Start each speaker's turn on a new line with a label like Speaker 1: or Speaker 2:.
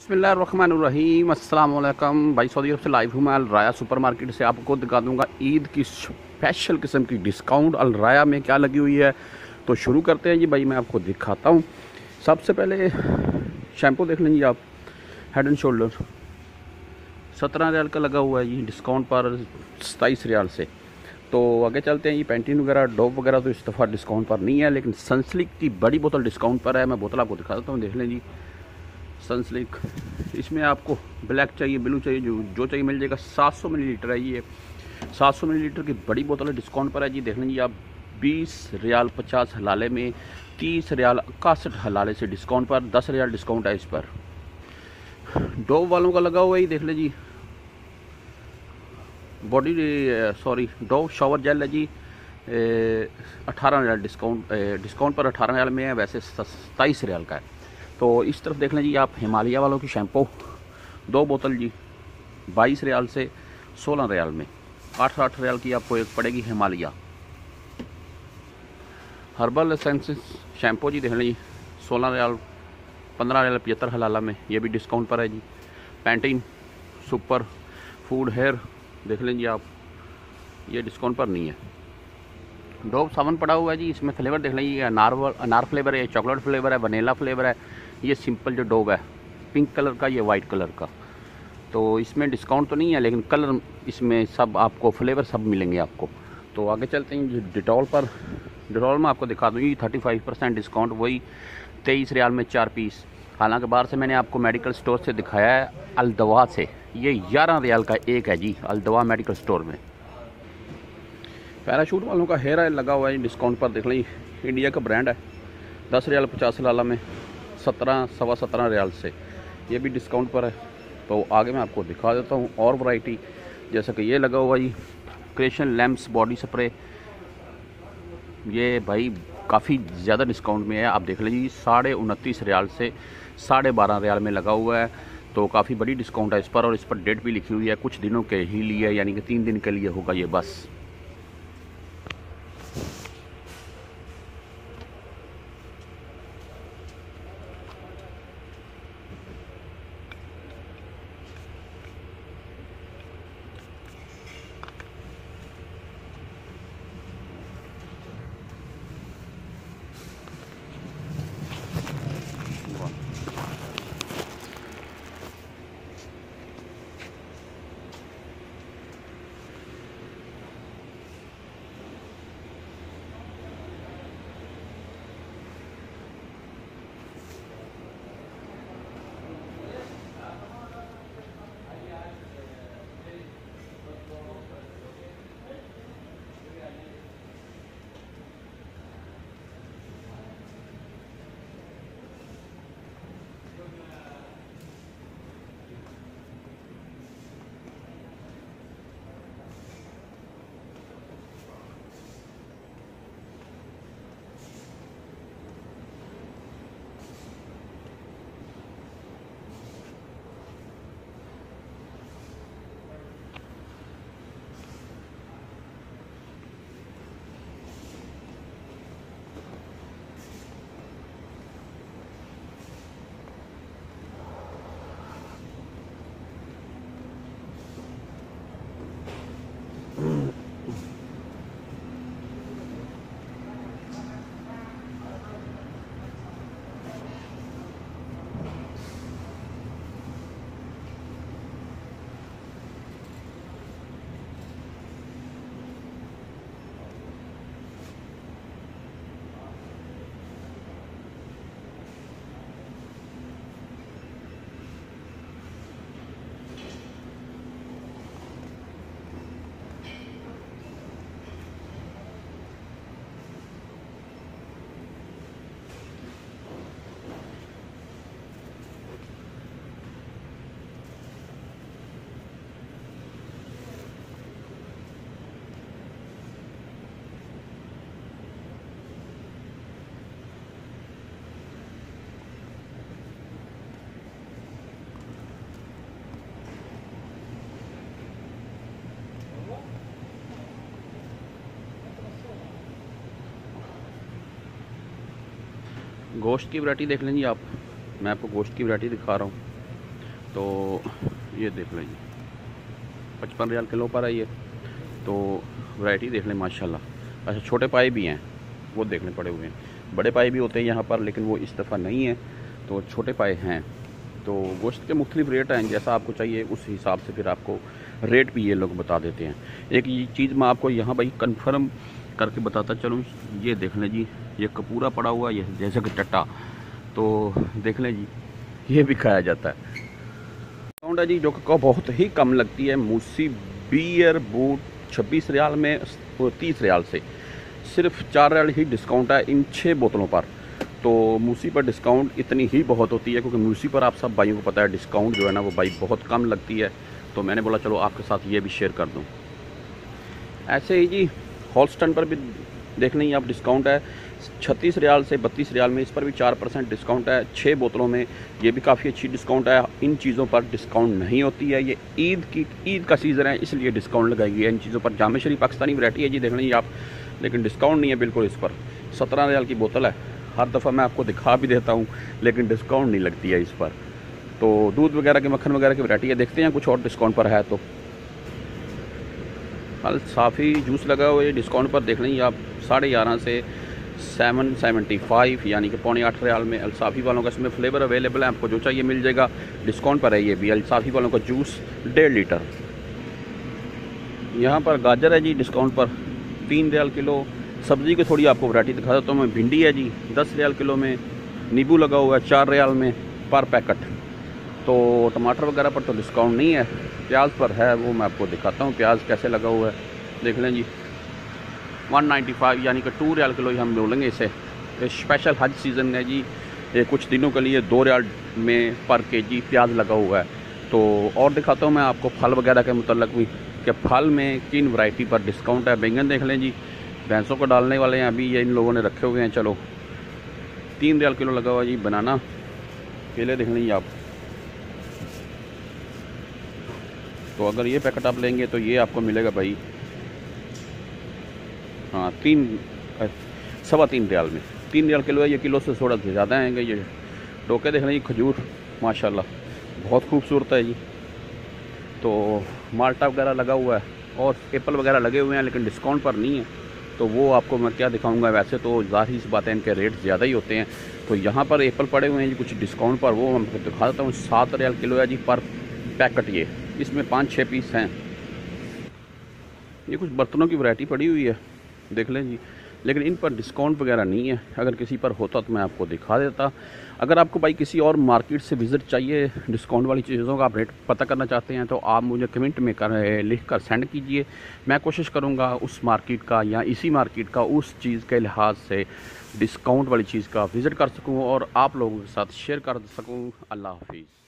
Speaker 1: बिस्मिल्लाहिर्रहमानिर्रहीम। अस्सलाम वालेकुम भाई। सऊदी अरब से लाइव हूँ मैं अल राया सुपर मार्केट से। आपको दिखा दूंगा ईद की स्पेशल किस्म की डिस्काउंट अल राया में क्या लगी हुई है। तो शुरू करते हैं जी भाई, मैं आपको दिखाता हूँ। सबसे पहले शैम्पू देख लीजिए आप, हेड एंड शोल्डर 17 रियाल का लगा हुआ है जी, डिस्काउंट पर 27 रियाल से। तो आगे चलते हैं। ये पैंटीन वगैरह डोप वगैरह तो इस दफ़ा डिस्काउंट पर नहीं है, लेकिन सनसिल्क की बड़ी बोतल डिस्काउंट पर है। मैं बोतल आपको दिखा देता हूँ, देख लें जी। सनसिल्क, इसमें आपको ब्लैक चाहिए, ब्लू चाहिए, जो चाहिए मिल जाएगा। 700 मिलीलीटर है ये, 700 मिलीलीटर की बड़ी बोतल है, डिस्काउंट पर है जी। देख लीजिए आप, 20 रियाल 50 हलाले में, 30 रियाल 61 हलाले से डिस्काउंट पर, 10 रियाल डिस्काउंट है इस पर। डोव वालों का लगा हुआ है, देख लीजिए। Body sorry Dove shower gel है जी, 18 रियाल डिस्काउंट पर 18 रियाल में है, वैसे 27 रियाल का है। तो इस तरफ देख लें जी आप, हिमालय वालों की शैम्पू 2 बोतल जी, 22 रियाल से 16 रियाल में, 8 रियाल की आपको एक पड़ेगी हिमालय। हर्बल एसेंसेस शैम्पू जी देख लें जी, 16 रियाल 15 रियाल 75 हलाला में, ये भी डिस्काउंट पर है जी। पैंटीन सुपर फूड हेयर देख लें जी आप, ये डिस्काउंट पर नहीं है। डोव साबुन पड़ा हुआ है जी, इसमें फ्लेवर देख लें, ये अनार फ्लेवर है, चॉकलेट फ्लेवर है, वनीला फ्लेवर है। ये सिंपल जो डोव है, पिंक कलर का, ये वाइट कलर का। तो इसमें डिस्काउंट तो नहीं है, लेकिन कलर इसमें सब आपको फ्लेवर सब मिलेंगे आपको। तो आगे चलते हैं जी डिटॉल पर। डिटॉल में आपको दिखा दूँ, ये 35% डिस्काउंट, वही 23 रियाल में 4 पीस। हालांकि बाहर से मैंने आपको मेडिकल स्टोर से दिखाया है, अलदवा से, ये 11 रियाल का एक है जी, अलदवा मेडिकल स्टोर में। पैराशूट वालों का हेयर ऑयल लगा हुआ है डिस्काउंट पर, देख लें, इंडिया का ब्रांड है, 10 रियाल 50 लाला में, 17 सवा 17 रियाल से, ये भी डिस्काउंट पर है। तो आगे मैं आपको दिखा देता हूँ और वैरायटी, जैसा कि ये लगा हुआ जी क्रिएशन लैम्प्स बॉडी स्प्रे, ये भाई काफ़ी ज़्यादा डिस्काउंट में है। आप देख लीजिए, 29.5 रियाल से 12.5 रियाल में लगा हुआ है। तो काफ़ी बड़ी डिस्काउंट है इस पर, और इस पर डेट भी लिखी हुई है, कुछ दिनों के ही लिए, यानी कि 3 दिन के लिए होगा ये बस। गोश्त की वैरायटी देख लेंगे आप, मैं आपको गोश्त की वैरायटी दिखा रहा हूँ। तो ये देख लें जी 55 रियाल किलो पर है ये। तो वैरायटी देख लें माशाल्लाह। अच्छा छोटे पाए भी हैं, वो देखने पड़े हुए हैं। बड़े पाए भी होते हैं यहाँ पर, लेकिन वो इस दफ़ा नहीं है, तो छोटे पाए हैं। तो गोश्त के मुख्तलिफ रेट हैं, जैसा आपको चाहिए उस हिसाब से फिर आपको रेट भी ये लोग बता देते हैं। एक ये चीज़ मैं आपको यहाँ भाई कंफर्म करके बताता चलूँ, ये देख लें जी, ये कपूरा पड़ा हुआ, ये जैसे कि टट्टा, तो देख लें जी ये भी खाया जाता है। डिस्काउंट है जी जो कि बहुत ही कम लगती है। मूसी बियर बूट 26 रियाल में 30 रियाल से सिर्फ 4 रियाल ही डिस्काउंट है इन 6 बोतलों पर। तो मूसी पर डिस्काउंट इतनी ही बहुत होती है, क्योंकि मूसी पर आप सब भाइयों को पता है डिस्काउंट जो है ना वो भाई बहुत कम लगती है। तो मैंने बोला चलो आपके साथ ये भी शेयर कर दूं। ऐसे ही जी हॉलस्टन पर भी देख लें आप, डिस्काउंट है 36 रियाल से 32 रियाल में, इस पर भी 4% डिस्काउंट है 6 बोतलों में। ये भी काफ़ी अच्छी डिस्काउंट है। इन चीज़ों पर डिस्काउंट नहीं होती है, ये ईद का सीज़न है इसलिए डिस्काउंट लगाई गई है इन चीज़ों पर। जामे शरीफ पाकिस्तानी वैरायटी है जी, देख लें आप, लेकिन डिस्काउंट नहीं है बिल्कुल इस पर। 17 रियाल की बोतल है, हर दफ़ा मैं आपको दिखा भी देता हूँ, लेकिन डिस्काउंट नहीं लगती है इस पर। तो दूध वगैरह की, मक्खन वगैरह की वैरायटी है, देखते हैं कुछ और डिस्काउंट पर है। तो अल्साफ़ी जूस लगा हुआ है डिस्काउंट पर, देख लें आप 11.5 से 775 यानी कि 7.25 रियाल में अल्साफ़ी वालों का इसमें फ्लेवर अवेलेबल है, आपको जो चाहिए मिल जाएगा। डिस्काउंट पर है ये भी अल्साफ़ी वालों का जूस 1.5 लीटर। यहाँ पर गाजर है जी डिस्काउंट पर 3 रियाल किलो। सब्ज़ी की थोड़ी आपको वैरायटी दिखा देता हूँ मैं। भिंडी है जी 10 रियाल किलो में, नींबू लगा हुआ है 4 रियाल में पर पैकेट। तो टमाटर वगैरह पर तो डिस्काउंट नहीं है, प्याज पर है, वो मैं आपको दिखाता हूँ प्याज कैसे लगा हुआ है। देख लें जी 195 यानी कि 2 रियाल किलो ही हम बोलेंगे इसे। ये स्पेशल हज सीज़न है जी, ये कुछ दिनों के लिए 2 रियाल में पर केजी प्याज लगा हुआ है। तो और दिखाता हूँ मैं आपको फल वगैरह के मुतल्लिक़ भी कि फल में किन वैरायटी पर डिस्काउंट है। बैंगन देख लें जी, भैंसों को डालने वाले हैं अभी, ये इन लोगों ने रखे हुए हैं, चलो 3 रियाल किलो लगा हुआ जी। बनाना केले देख लें आप, तो अगर ये पैकेट आप लेंगे तो ये आपको मिलेगा भाई हाँ 3.25 रियाल में। 3 रियाल किलो है ये, किलो से थोड़ा ज़्यादा आएंगे। ये डोके देख लें, खजूर माशाल्लाह बहुत खूबसूरत है जी। तो माल्टा वगैरह लगा हुआ है और एप्पल वगैरह लगे हुए हैं, लेकिन डिस्काउंट पर नहीं है। तो वो आपको मैं क्या दिखाऊंगा, वैसे तो ज़ाहिर सी बात है इनके रेट ज़्यादा ही होते हैं। तो यहाँ पर एप्पल पड़े हुए हैं जी कुछ डिस्काउंट पर, वो मैं दिखा देता हूँ। 7 रियाल किलो है जी पर पैकेट ये, इसमें 5-6 पीस हैं। ये कुछ बर्तनों की वैरायटी पड़ी हुई है, देख लें जी, लेकिन इन पर डिस्काउंट वगैरह नहीं है। अगर किसी पर होता तो मैं आपको दिखा देता। अगर आपको भाई किसी और मार्केट से विज़िट चाहिए, डिस्काउंट वाली चीज़ों का आप रेट पता करना चाहते हैं, तो आप मुझे कमेंट में लिख कर सेंड कीजिए। मैं कोशिश करूँगा उस मार्केट का या इसी मार्केट का उस चीज़ के लिहाज से डिस्काउंट वाली चीज़ का विज़िट कर सकूँ और आप लोगों के साथ शेयर कर सकूँ। अल्लाह हाफिज़।